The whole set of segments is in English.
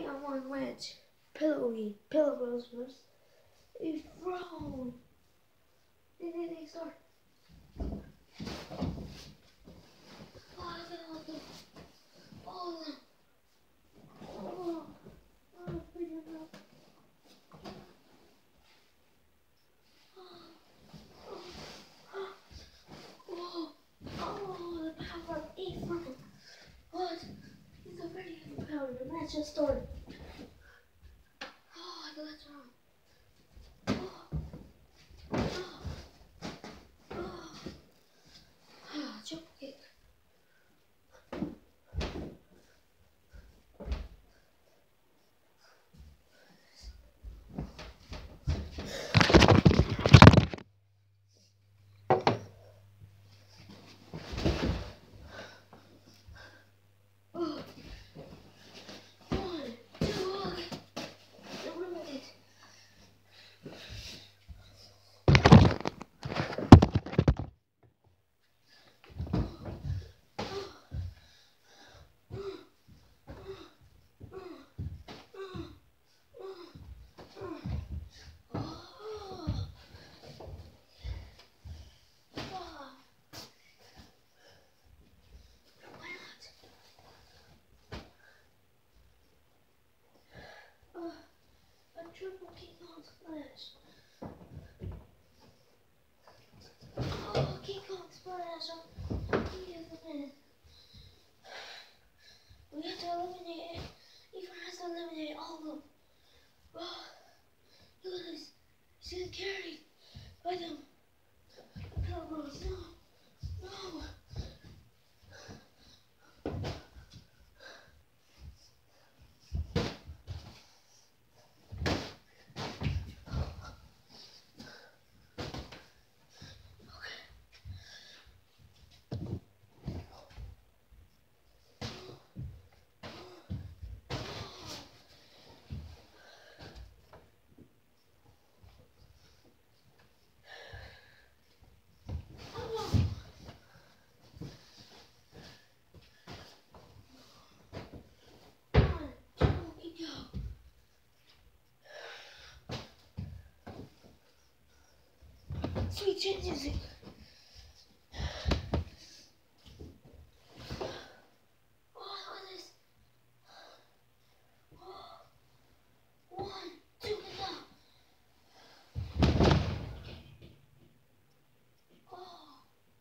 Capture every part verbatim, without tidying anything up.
on one wedge. Pillowy, pillow roses. It's wrong. Then they start. Oh, I got all the, all the, oh, oh, pretty enough. Oh, oh, the power of eight from what? He's already in the power. The match just started. Oh, I got that wrong. Jump kick. Oh. One, two, okay. Eliminate. Triple King Kong splash. Oh, King Kong splash. Oh, he is a man. We have to eliminate it. Ethan has to eliminate all of them. Oh, look at this. He's getting carried by them. Pilgrims. No. No. Sweet chin music. Oh, look at this. Oh. One, two, and go. Oh.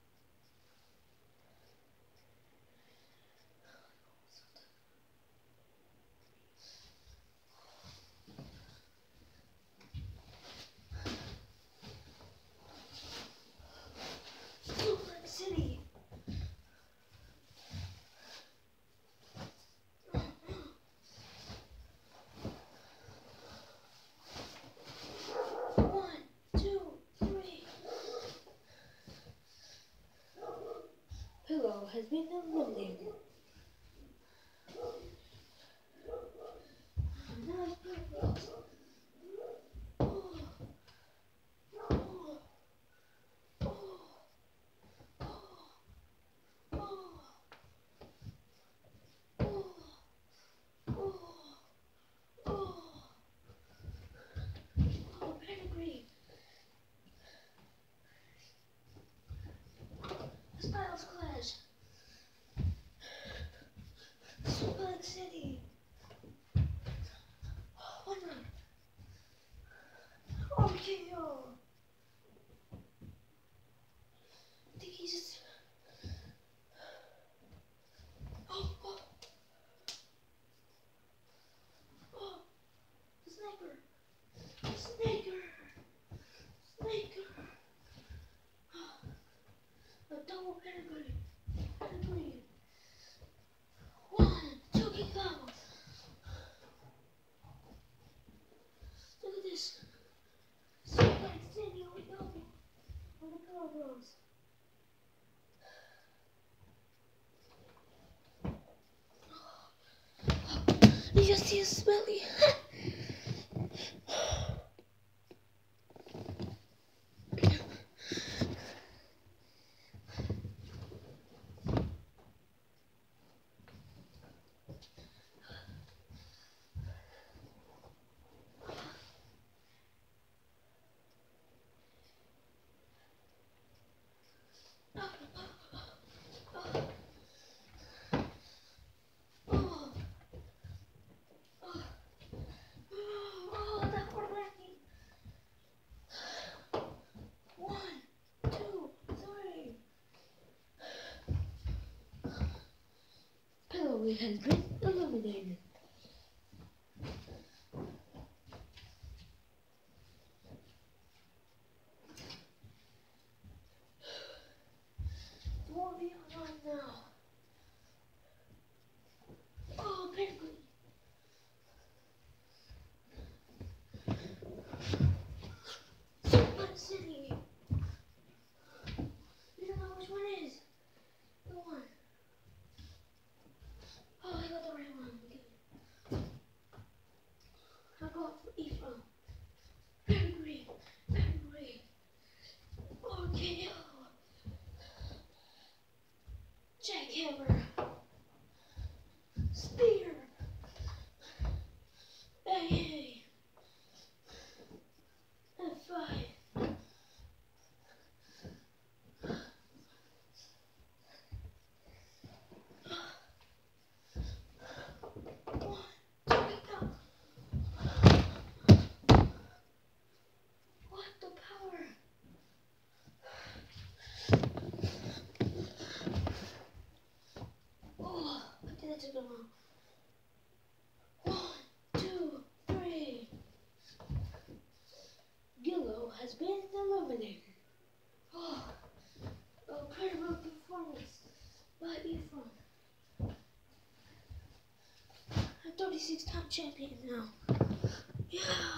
City. One, two, three. Pillow has been eliminated. Now it's Pillow. Styles Clash. Suplex City. One run. R K O. I think he just. Oh, oh. Oh. The sniper. Snaker. Snaker. A double pedigree. Pedigree. One, two, kick out. Look at this. Suplex City on the elbow. On the Pilgrims. You just see his smelly. has been eliminated. four v one now. Oh, Penguin. Super City. You don't know which one it is. The one. Oh, I got the right one. Okay. I got for Ephraim. Pedigree. Pedigree. R K O. Jackhammer. Spear. A A. F five. One, two, three. Gillo has been eliminated. Oh, incredible performance by Ephraim. I'm thirty-six time champion now. Yeah.